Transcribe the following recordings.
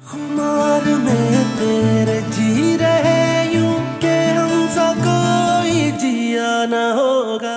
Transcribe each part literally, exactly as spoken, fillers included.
खुमार में तेरे जी रहे यूं के हमसा कोई जिया ना होगा।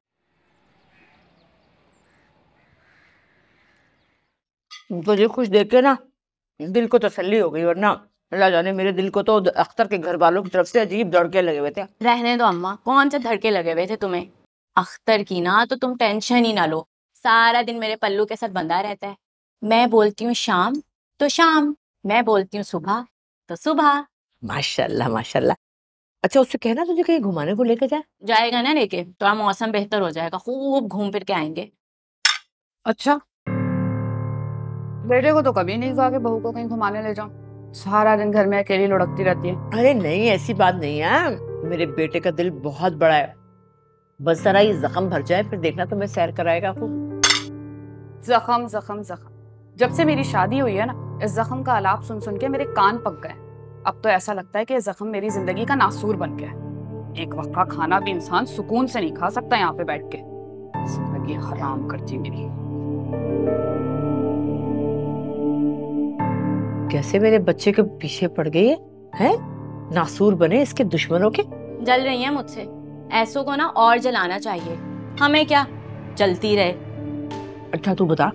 तुझे खुश देख के ना दिल को तसल्ली हो गई, वरना अल्लाह जाने मेरे दिल को तो अख्तर के घर वालों की तरफ से अजीब धड़के लगे हुए थे। रहने दो अम्मा, कौन से धड़के लगे हुए थे तुम्हें? अख्तर की ना तो तुम टेंशन ही ना लो, सारा दिन मेरे पल्लू के साथ बंधा रहता है। मैं बोलती हूँ शाम तो शाम, मैं बोलती हूँ सुबह तो सुबह। माशाल्लाह माशाल्लाह। अच्छा, उससे कहना तुझे कहीं घुमाने को लेके जाए। जाएगा ना लेके, तो मौसम बेहतर हो जाएगा, खूब घूम फिर के आएंगे। अच्छा, बेटे को तो कभी नहीं कहा कि बहू को कहीं घुमाने ले जाओ। सारा दिन घर में अकेली लुढ़कती रहती है। अरे नहीं, ऐसी बात नहीं है, मेरे बेटे का दिल बहुत बड़ा है। बस जरा ये जख्म भर जाए फिर देखना तुम्हें सैर कराएगा खूब। जख्म जख्म जख्म, जब से मेरी शादी हुई है ना, इस जख्म का आलाप सुन सुन के मेरे कान पक गए। अब तो ऐसा लगता है कि जख्म मेरी जिंदगी का नासूर बन गया है। एक वक्त का खाना भी इंसान सुकून से नहीं खा सकता यहाँ पे बैठ के। जिंदगी हराम करती मेरी। कैसे मेरे बच्चे के पीछे पड़ गई है, है? नासूर बने इसके दुश्मनों के। जल रही है मुझसे, ऐसों को ना और जलाना चाहिए, हमें क्या, जलती रहे। अच्छा तू बता,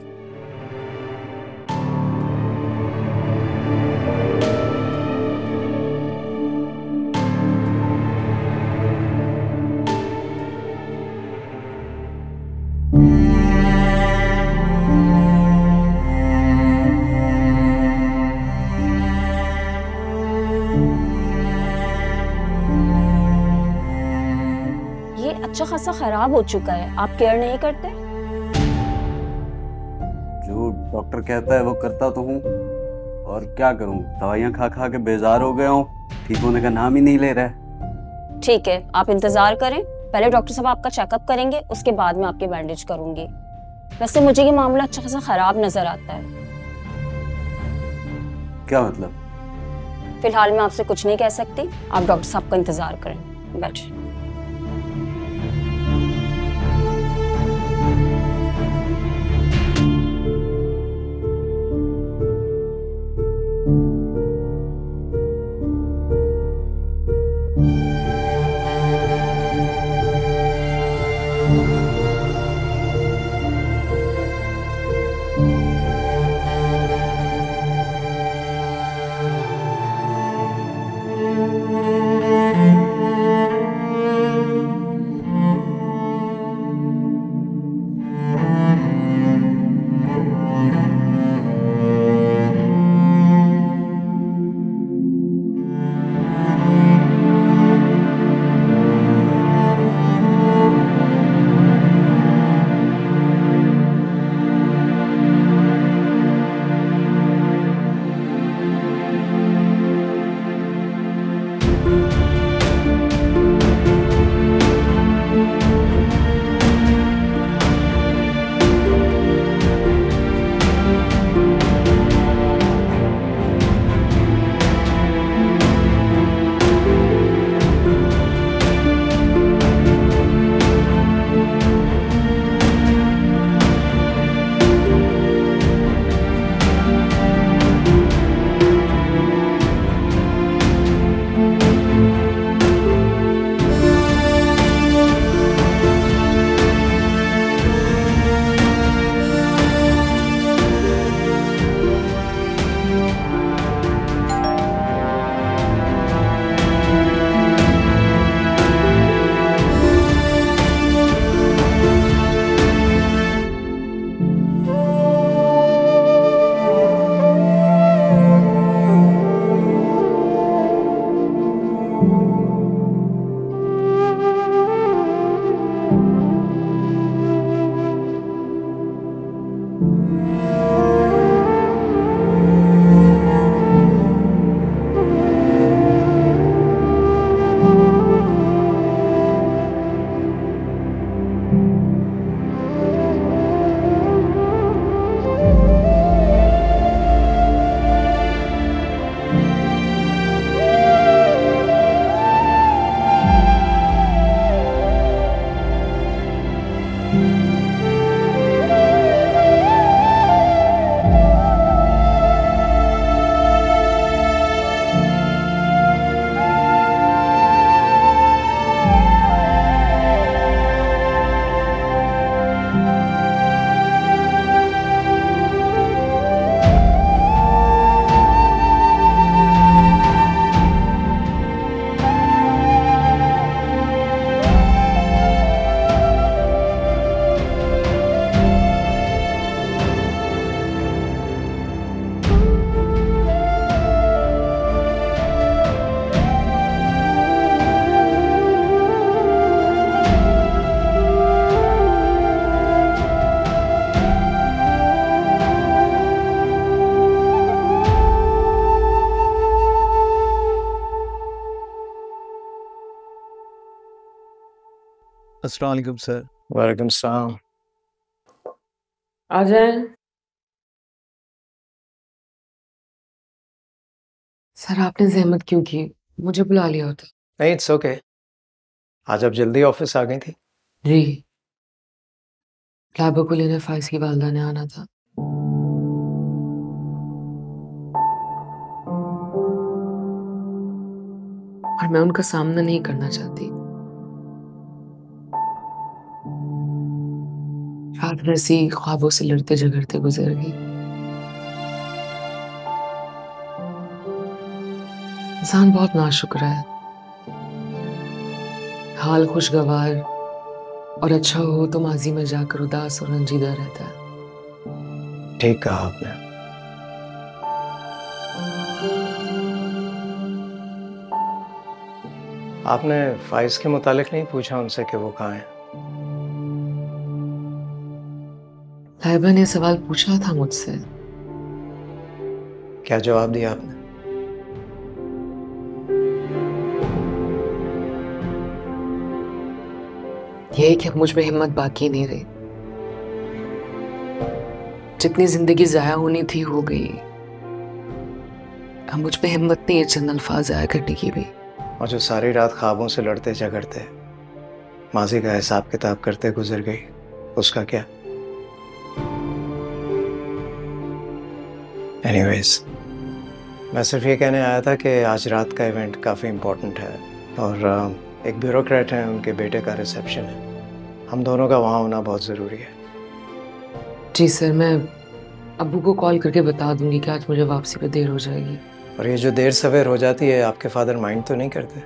ये अच्छा खासा खराब हो चुका है, आप केयर नहीं करते? जो डॉक्टर कहता है वो करता तो हूँ, और क्या करूँ, दवाइयाँ खा खा के बेजार हो गया हूँ, ठीक होने का नाम ही नहीं ले रहा है। ठीक है, आप इंतजार करें, पहले डॉक्टर साहब आपका चेकअप करेंगे, उसके बाद मैं आपकी बैंडेज करूंगी। वैसे मुझे ये मामला अच्छा खासा खराब नजर आता है। क्या मतलब? फिलहाल मैं आपसे कुछ नहीं कह सकती, आप डॉक्टर साहब का इंतजार करें, बैठिए। अस्सलाम वालेकुम सर। वालेकुम सलाम। आ जाए। सर आपने जहमत क्यों की, मुझे बुला लिया होता। नहीं, इट्स ओके। आज आप जल्दी ऑफिस आ गई थी? जी, लाबा को लेने फाइज की वालदा ने आना था। और मैं उनका सामना नहीं करना चाहती। रात ऐसी ख्वाबों से लड़ते झगड़ते गुजर गई। इंसान बहुत नाशुक्र है। हाल खुशगवार और अच्छा हो तो माजी में जाकर उदास और रंजीदा रहता है। ठीक कहा आपने। आपने फाइज के मुतालिक नहीं पूछा उनसे कि वो कहाँ हैं? लाइबा ने सवाल पूछा था मुझसे। क्या जवाब दिया आपने? ये कि अब मुझ में हिम्मत बाकी नहीं रही। जितनी जिंदगी जाया होनी थी हो गई। अब मुझ में हिम्मत नहीं है चंद अल्फाज जाया करने की भी। और जो सारी रात ख्वाबों से लड़ते झगड़ते माजी का हिसाब किताब करते गुजर गई, उसका क्या? एनीवेज, मैं सिर्फ ये कहने आया था कि आज रात का इवेंट काफ़ी इम्पोर्टेंट है और एक ब्यूरोक्रेट हैं, उनके बेटे का रिसेप्शन है। हम दोनों का वहाँ होना बहुत ज़रूरी है। जी सर, मैं अब्बू को कॉल करके बता दूंगी कि आज मुझे वापसी पे देर हो जाएगी। और ये जो देर सवेर हो जाती है, आपके फादर माइंड तो नहीं करते?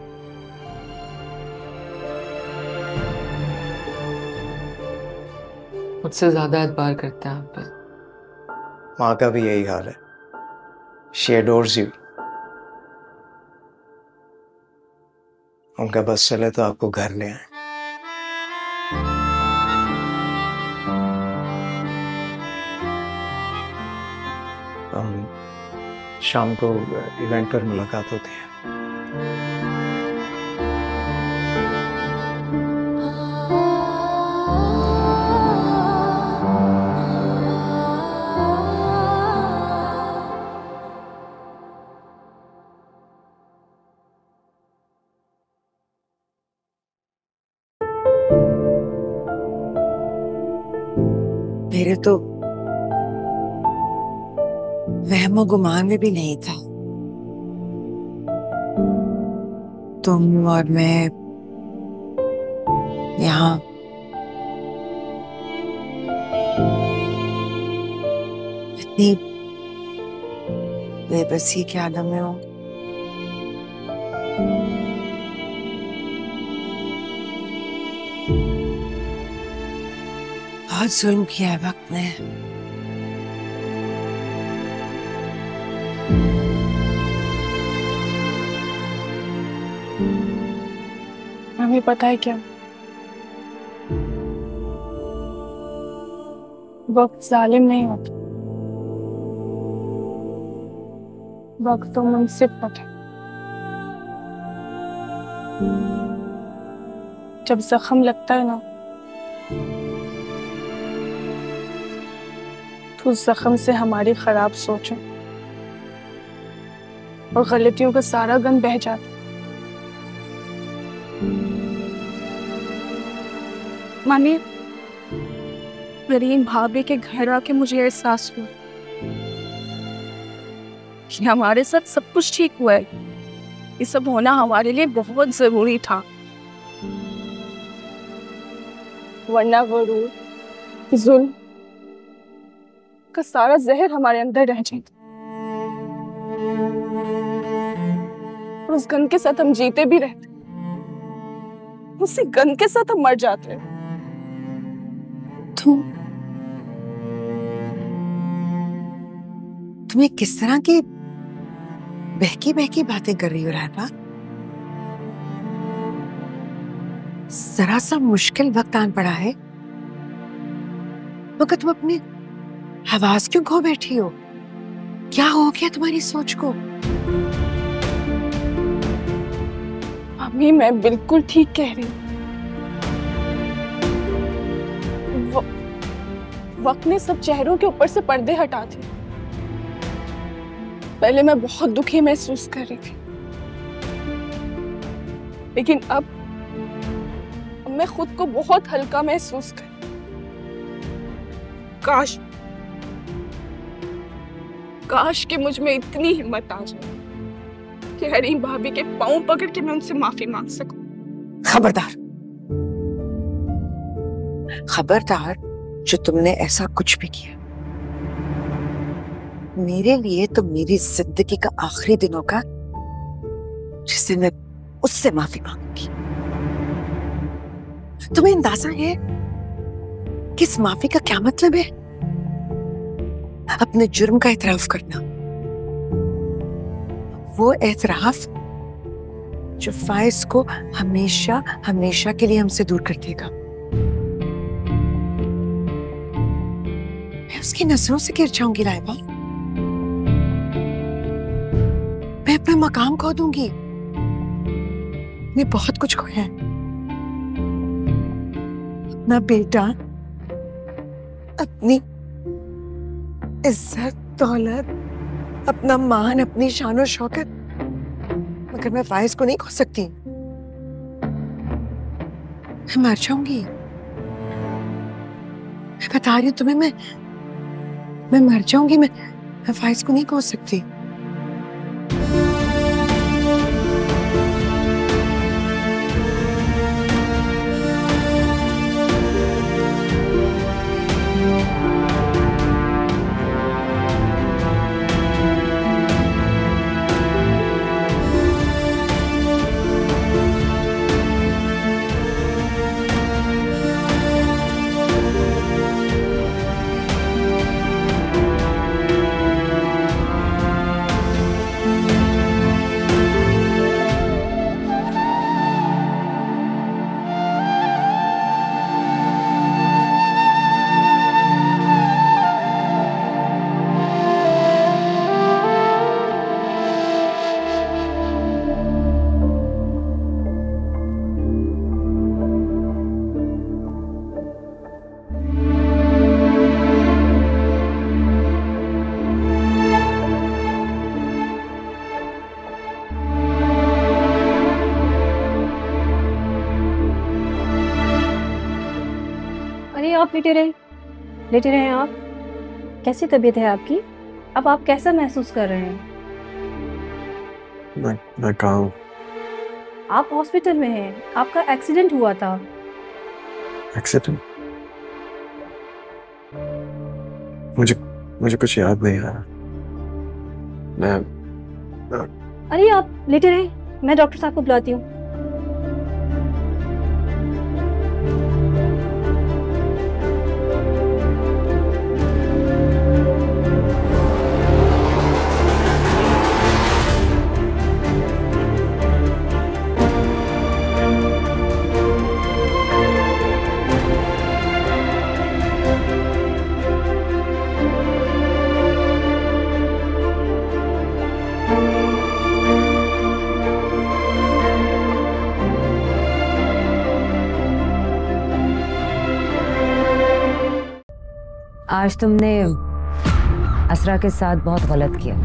मुझसे ज्यादा एतबार करते हैं आप पे। माँ का भी यही हाल है। She adores you. उनका बस चले तो आपको घर ले आए। हम शाम को इवेंट पर मुलाकात होती है। मेरे तो वहमो गुमान में भी नहीं था तुम और मैं यहाँ इतनी बेबसी के आलम में हूँ। बहुत जुल्म किया है वक्त ने। हमें पता है क्या, वक्त जालिम नहीं होता, वक्त तो मुनसिफत है। जब जख्म लगता है ना, तो उस जख्म से हमारी खराब सोचें और गलतियों का सारा गंद बह जाता। मानिए, मेरी इन भाभी के घर आके मुझे एहसास हुआ कि हमारे साथ सब कुछ ठीक हुआ है। ये सब होना हमारे लिए बहुत जरूरी था, वरना गुरूर, जुल्म का सारा जहर हमारे अंदर रह जाता और उस गंद के साथ हम जीते भी रहते, उसी गंद के साथ हम मर जाते। तुम तुम्हें किस तरह की बहकी बहकी बातें कर रही हो रायबा? जरा सा मुश्किल वक्त आन पड़ा है मगर तुम अपनी आवाज क्यों खो बैठी हो? क्या हो गया तुम्हारी सोच को? मम्मी, मैं बिल्कुल ठीक कह रही हूँ। वक्त ने सब चेहरों के ऊपर से पर्दे हटा दिए। पहले मैं बहुत दुखी महसूस कर रही थी, लेकिन अब अब मैं खुद को बहुत हल्का महसूस कर। काश काश कि मुझ में इतनी हिम्मत आ जाए कि हरीम भाभी के पांव पकड़ के मैं उनसे माफी मांग सकूं। खबरदार, खबरदार जो तुमने ऐसा कुछ भी किया। मेरे लिए तो मेरी जिंदगी का आखिरी दिन होगा जिस दिन मैं उससे माफी मांगूंगी। तुम्हें अंदाजा है कि इस माफी का क्या मतलब है? अपने जुर्म का एतराफ करना, वो एतराफ जो फाइज को हमेशा हमेशा के लिए हमसे दूर कर देगा। मैं उसकी नजरों से गिर जाऊंगी लाइबा, मैं अपना मकाम खो दूंगी। मैं बहुत कुछ खोया है, अपना बेटा, अपनी इज्जत दौलत, अपना मान, अपनी शान और शौकत, मगर मैं फाइज को नहीं खो सकती। मैं मर जाऊंगी, मैं बता रही हूँ तुम्हें, मैं मैं मर जाऊंगी। मैं मैं फाइज को नहीं खो सकती। आप लेटे रहे लेटे रहे आप। कैसी तबीयत है आपकी? अब आप कैसा महसूस कर रहे हैं? मैं मैं कहाँ हूँ? आप हॉस्पिटल में हैं, आपका एक्सीडेंट हुआ था। एक्सीडेंट? मुझे मुझे कुछ याद नहीं आ रहा। मैं, मैं... अरे आप लेटे रहे, मैं डॉक्टर साहब को बुलाती हूँ। आज तुमने असरा के साथ बहुत गलत किया।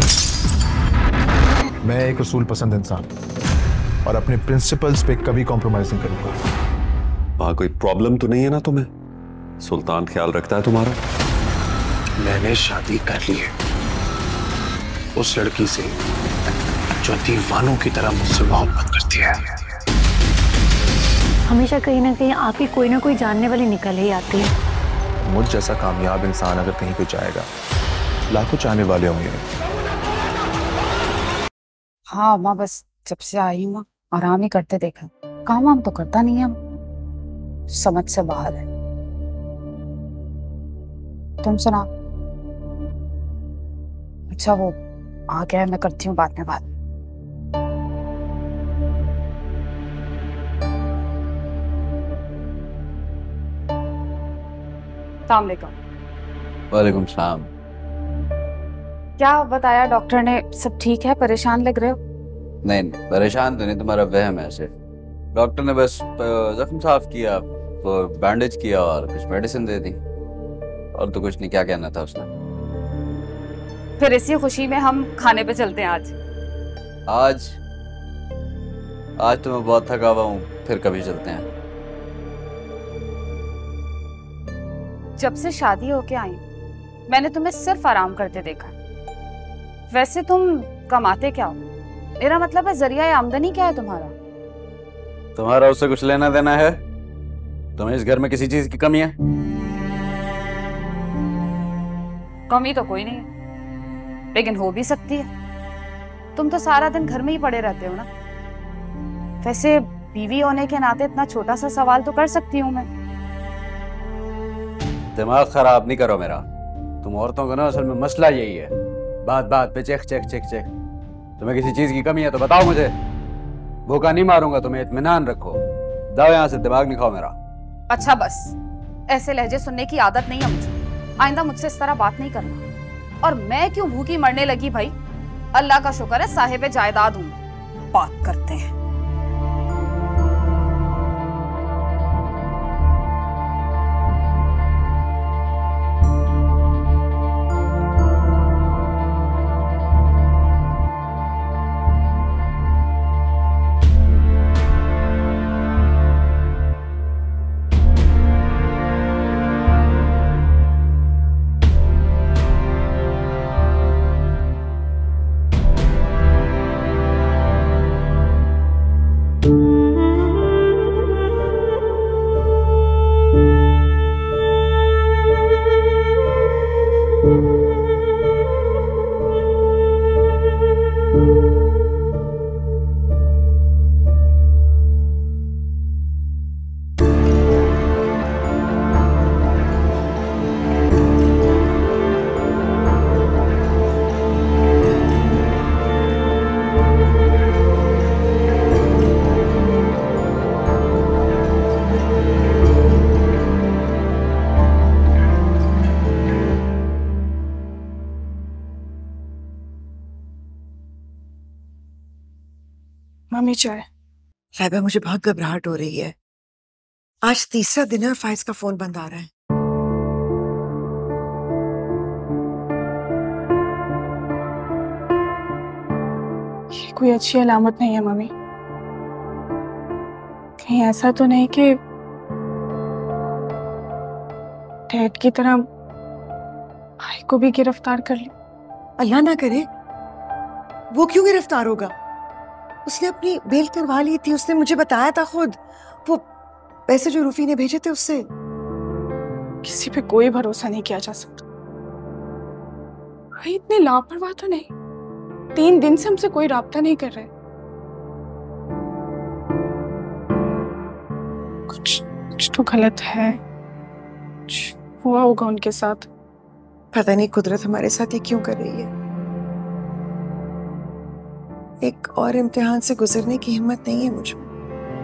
मैं एक उसूल पसंद इंसान और अपने प्रिंसिपल्स पे कभी कॉम्प्रोमाइज नहीं करूंगा। वहां कोई प्रॉब्लम तो नहीं है ना तुम्हें? सुल्तान ख्याल रखता है तुम्हारा? मैंने शादी कर ली है उस लड़की से जो दीवानों की तरह मुझसे मोहब्बत करती है। हमेशा कहीं ना कहीं आपकी कोई ना कोई जानने वाली निकल ही आती है। मुझ जैसा कामयाब इंसान अगर कहीं पे जाएगा, लाखों चाहने वाले होंगे। हाँ माँ, बस जब से आई हूँ आराम ही करते देखा, काम वाम तो करता नहीं है, समझ से बाहर है। तुम सुना? अच्छा वो आ गया है, मैं करती हूँ बाद में बात। वालेकुम सलाम। क्या बताया डॉक्टर ने? सब ठीक है? परेशान लग रहे हो? नहीं नहीं परेशान तो नहीं, तुम्हारा वहम है सिर्फ। डॉक्टर ने बस जख्म साफ किया, वो बैंडेज किया और कुछ मेडिसिन दे दी और तो कुछ नहीं, क्या कहना था उसने? फिर इसी खुशी में हम खाने पे चलते हैं आज। आज आज तो मैं बहुत थका हुआ हूँ, फिर कभी चलते हैं। जब से शादी होके आई मैंने तुम्हें सिर्फ आराम करते देखा। वैसे तुम कमाते क्या हो? मेरा मतलब है जरिया आमदनी क्या है तुम्हारा? तुम्हारा उससे कुछ लेना देना है? तुम्हें इस घर में किसी चीज की कमी है? कमी तो कोई नहीं है, लेकिन हो भी सकती है। तुम तो सारा दिन घर में ही पड़े रहते हो ना। वैसे बीवी होने के नाते इतना छोटा सा सवाल तो कर सकती हूँ मैं। दिमाग खराब नहीं करो मेरा। तुम औरतों को ना असल में मसला यही है, बात बात पे चेक चेक चेक चेक। तुम्हें किसी चीज की कमी है तो बताओ मुझे, भूखा नहीं मारूंगा तुम्हें, इत्मीनान रखो। जाओ यहाँ से, दिमाग नहीं खाओ मेरा। अच्छा बस, ऐसे लहजे सुनने की आदत नहीं है मुझे। आइंदा मुझसे इस तरह बात नहीं करना। और मैं क्यों भूखी मरने लगी भाई? अल्लाह का शुक्र है साहिब जायदाद हूं। बात करते हैं। मम्मी चाय। लाइबा, मुझे बहुत घबराहट हो रही है। आज तीसरा दिन है और फाइज का फोन बंद आ रहा है। ये कोई अच्छी अलामत नहीं है मम्मी। कहीं ऐसा तो नहीं कि डैड की तरह भाई को भी गिरफ्तार कर लिया? अल्लाह ना करे। वो क्यों गिरफ्तार होगा? उसने अपनी बेल करवा ली थी, उसने मुझे बताया था खुद। वो पैसे जो रूफी ने भेजे थे उससे। किसी पे कोई भरोसा नहीं किया जा सकता। भाई इतने लापरवाह तो नहीं। तीन दिन से हमसे कोई राब्ता नहीं कर रहे। कुछ कुछ तो गलत है। कुछ हुआ होगा उनके साथ। पता नहीं कुदरत हमारे साथ ये क्यों कर रही है। एक और इम्तिहान से गुजरने की हिम्मत नहीं है मुझ में।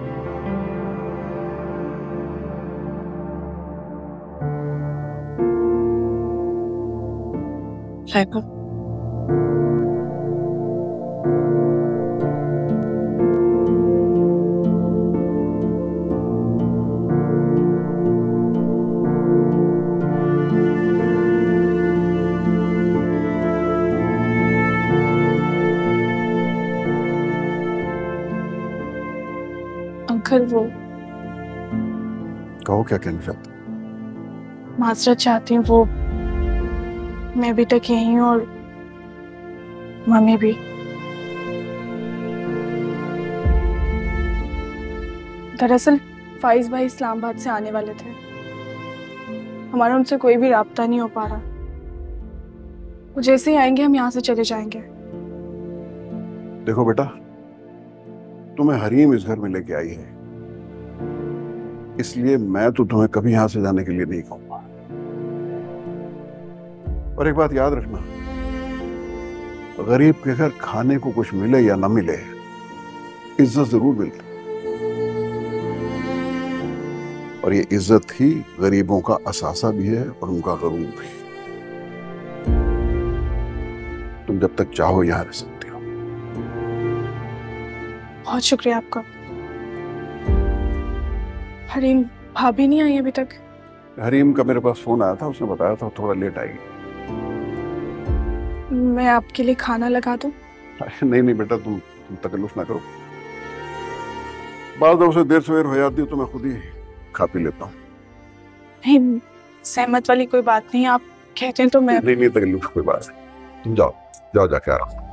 लाइबा, अंकल वो कहो क्या कहना चाहते? माजरत चाहती हूँ। वो मैं अभी तक यही हूँ और मम्मी भी। दरअसल फाइज भाई इस्लामाबाद से आने वाले थे। हमारा उनसे कोई भी राब्ता नहीं हो पा रहा। वो जैसे ही आएंगे हम यहाँ से चले जाएंगे। देखो बेटा, तुम्हें हरीम इस घर में लेके आई है, इसलिए मैं तो तुम्हें कभी यहां से जाने के लिए नहीं कहूंगा। और एक बात याद रखना, गरीब के घर खाने को कुछ मिले या ना मिले, इज्जत जरूर मिलती, और ये इज्जत ही गरीबों का असासा भी है और उनका गरूर भी। तुम जब तक चाहो यहां रह सकते हो। बहुत शुक्रिया आपका। हरीम भाभी नहीं आई अभी तक? हरीम का मेरे पास फोन आया था, उसने बताया था थोड़ा लेट आएगी। मैं आपके लिए खाना लगा दूं? नहीं नहीं बेटा, तुम तुम तकल्लुफ ना करो। बाद में उसे देर सवेर हो जाती है तो मैं खुद ही खा पी लेता हूँ। नहीं, सहमत वाली कोई बात नहीं, आप कहते हैं तो मैं। नहीं नहीं तकल्लुफ कोई बात नहीं, तुम जाओ जाओ जाके आराम करो।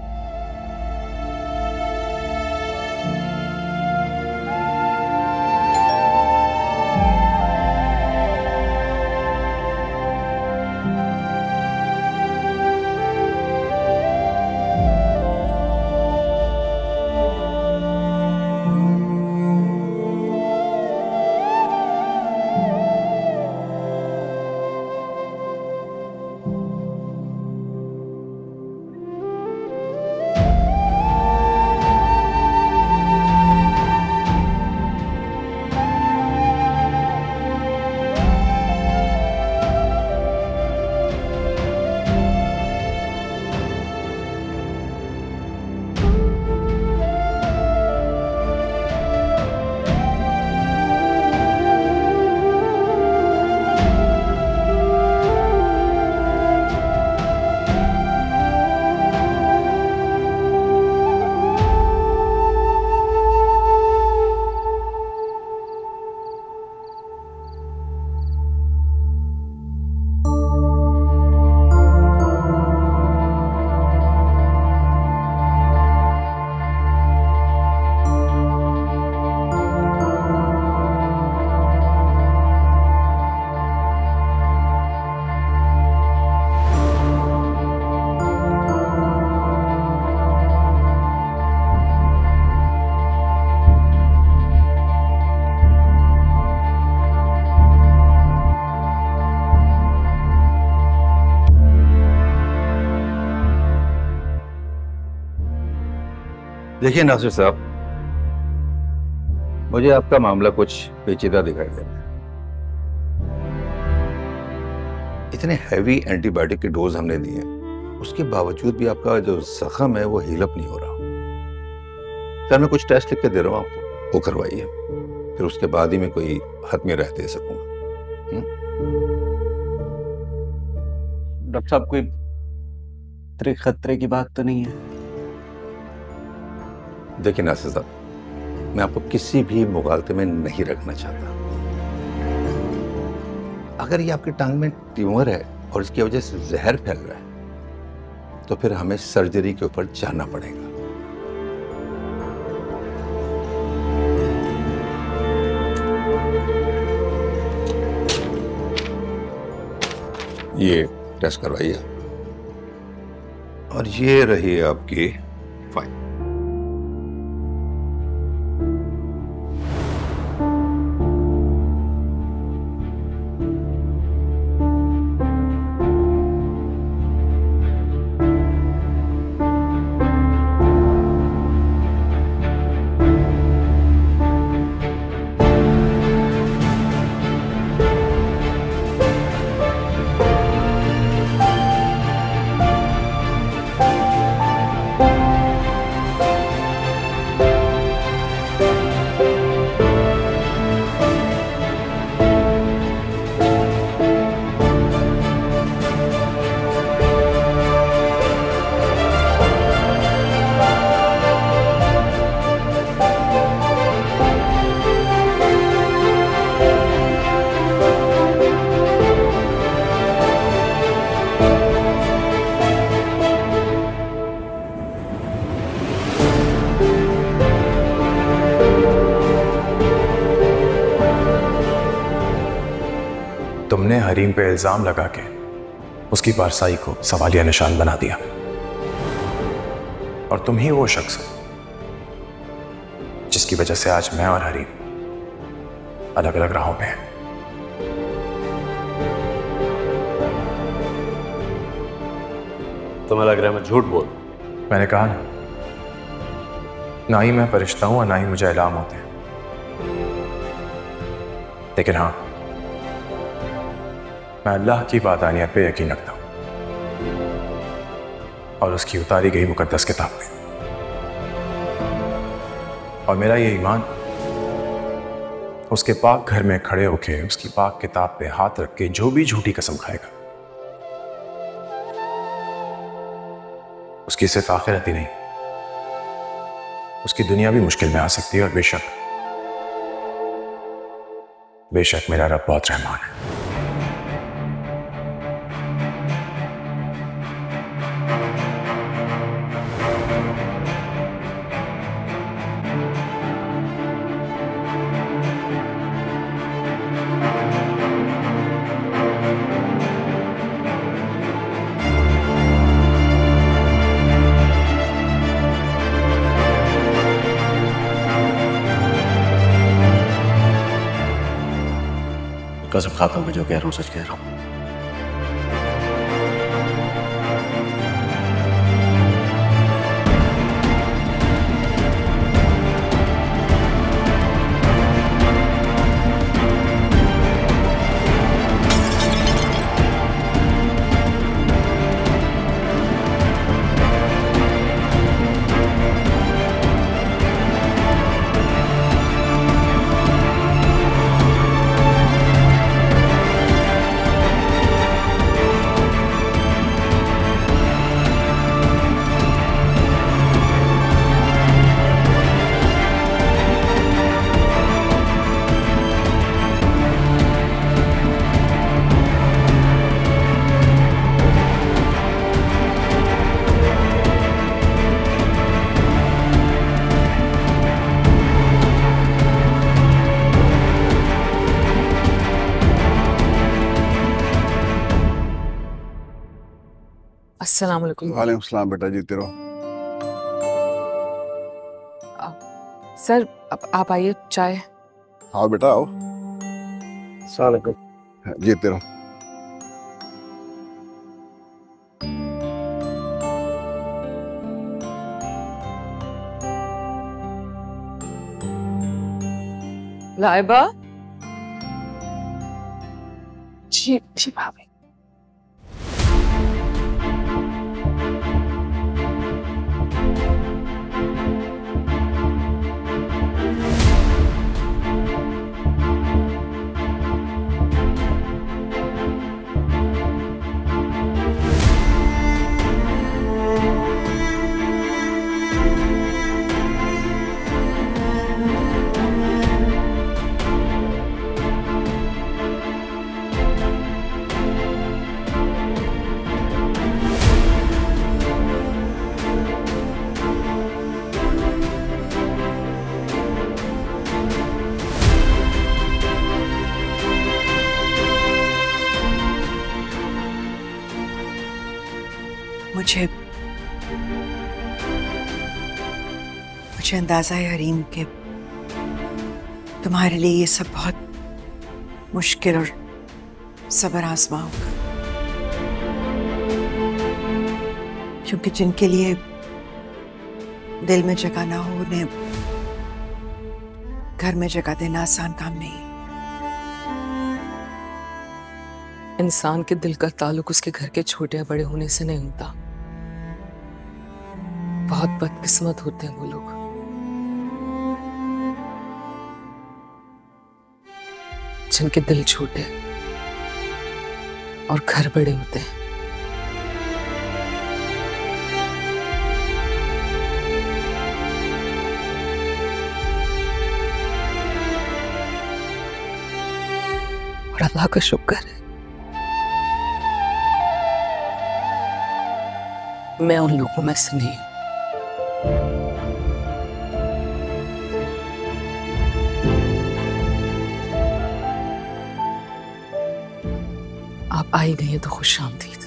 देखिए नासिर साहब, मुझे आपका मामला कुछ पेचीदा दिखाई देता है। इतने हैवी एंटीबायोटिक के डोज हमने दिए, उसके बावजूद भी आपका जो जख्म है वो हील अप नहीं हो रहा। सर मैं कुछ टेस्ट लिख के दे रहा हूँ आपको, वो करवाइए, फिर उसके बाद ही मैं कोई हतमी राय दे सकूंगा। डॉक्टर साहब कोई खतरे खतरे की बात तो नहीं है? देखिए नासिर साहब, मैं आपको किसी भी मुगालते में नहीं रखना चाहता। अगर ये आपकी टांग में ट्यूमर है और इसकी वजह से जहर फैल रहा है तो फिर हमें सर्जरी के ऊपर जाना पड़ेगा। ये टेस्ट करवाइए और ये रही आपकी फाइल। तुमने हरीम पे इल्जाम लगा के उसकी बारसाई को सवालिया निशान बना दिया और तुम ही वो शख्स हो जिसकी वजह से आज मैं और हरीम अलग अलग राहों पे हैं। तुम्हें लग रहा है मैं झूठ बोल? मैंने कहा ना, ना ही मैं फरिश्ता हूं और ना ही मुझे इल्हाम होते हैं, लेकिन हाँ मैं अल्लाह की वादानियत पे यकीन रखता हूं और उसकी उतारी गई मुकद्दस किताब में, और मेरा ये ईमान उसके पाक घर में खड़े होके उसकी पाक किताब पे हाथ रख के जो भी झूठी कसम खाएगा उसकी सिर्फ आखिरत ही नहीं, उसकी दुनिया भी मुश्किल में आ सकती है। और बेशक बेशक मेरा रब बहुत रहमान है। कसम खाता हूं मैं जो कह रहा हूं सच कह रहा हूं। अस्सलाम वालेकुम। वालेकुम सलाम बेटा, जीते रहो। सर आप, आप आइए, चाय। हाँ बेटा आओ। अस्सलाम वालेकुम। जीते रहो। लाइबा। जी जी भाभी। मुझे मुझे अंदाजा है हरीम के तुम्हारे लिए ये सब बहुत मुश्किल और सब्र आजमा होगा, क्योंकि जिनके लिए दिल में जगह ना हो उन्हें घर में जगह देना आसान काम नहीं। इंसान के दिल का ताल्लुक उसके घर के छोटे या बड़े होने से नहीं होता। बहुत बदकिस्मत होते हैं वो लोग। जिनके दिल छोटे और घर बड़े होते हैं। और अल्लाह का शुक्र है मैं उन लोगों में से नहीं हूं। आप आई नहीं है तो खुश आमदीद।